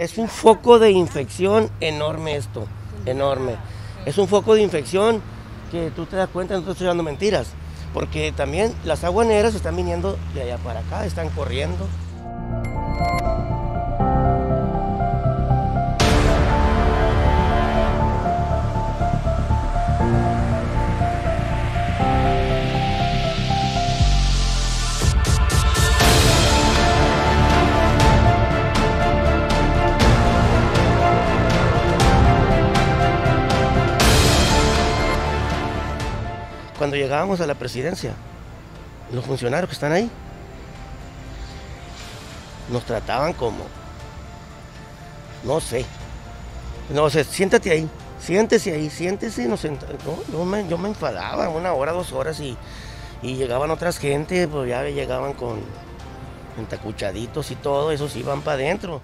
Es un foco de infección enorme esto, enorme. Es un foco de infección que tú te das cuenta, no te estoy dando mentiras, porque también las aguas negras están viniendo de allá para acá, están corriendo. Cuando llegábamos a la presidencia, los funcionarios que están ahí nos trataban como, no sé, siéntate ahí, siéntese ahí, siéntese. No, yo me enfadaba 1 hora, 2 horas y llegaban otras gente, pues ya llegaban con entacuchaditos y todo, esos iban para adentro.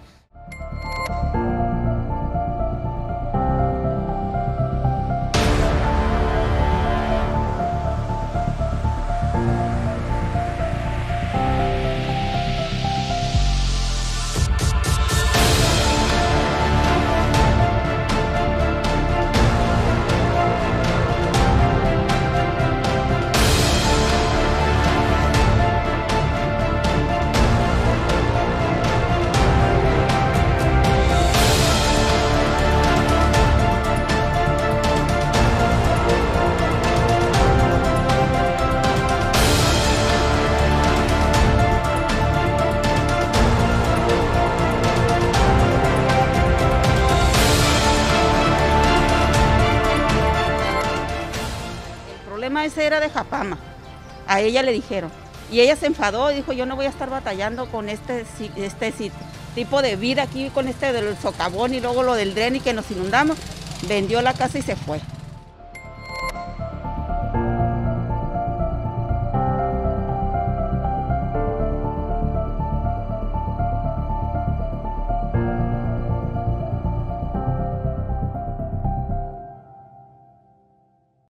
El problema ese era de Japama, a ella le dijeron, y ella se enfadó y dijo, yo no voy a estar batallando con este tipo de vida aquí, con este del socavón y luego lo del dren y que nos inundamos. Vendió la casa y se fue.